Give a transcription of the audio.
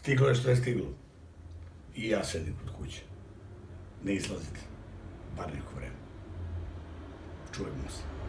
Stiglo je što je stiglo. I ja sedim kod kuće. Ne izlazite. Bar neko vreme. Čujemo se.